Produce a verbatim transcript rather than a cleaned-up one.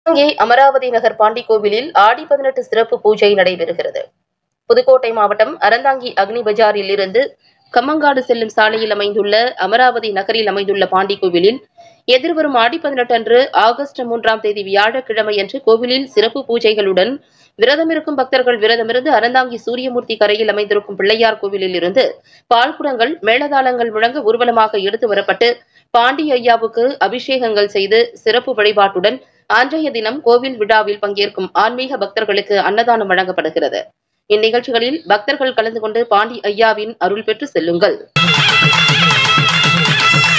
அங்கே அமராவதி நகர் பாண்டி கோவிலில் ஆடி பதினெட்டு சிறப்பு பூஜை நடைபெறுகிறது. புதுக்கோட்டை மாவட்டம் அறந்தாங்கி அக்னி பஜாரில் இருந்து கம்மங்காடு செல்லும் சாலையில் அமைந்துள்ள அமராவதி நகரில் அமைந்துள்ள பாண்டி கோவிலில் எதிர்வரும் ஆடி பதினெட்டு அன்று ஆகஸ்ட் மூன்றாம் தேதி வியாழக்கிழமை அன்று கோவிலில் சிறப்பு பூஜைகளுடன் விரதமிருக்கும் பக்தர்கள் விரதமிருந்து அறந்தாங்கி சூரியமூர்த்தி கரையில் அமைந்திருக்கும் பிள்ளையார் கோவிலில் இருந்து பால்குடங்கள் மேளதாளங்கள் முழங்க ஊர்வலமாக எடுத்து வரப்பட்டு பாண்டி ஐயாவுக்கு அபிஷேகங்கள் செய்து சிறப்பு வழிபாட்டுடன் அன்றைய தினம் கோவில் விழாவில் பங்கேற்கும் ஆன்மீக பக்தர்களுக்கு அன்னதானம் வழங்கப்படுகிறது. இந்நிகழ்ச்சிகளில் பக்தர்கள் கலந்து கொண்டு பாண்டி ஐயாவின் அருள் பெற்று செல்லுங்கள்.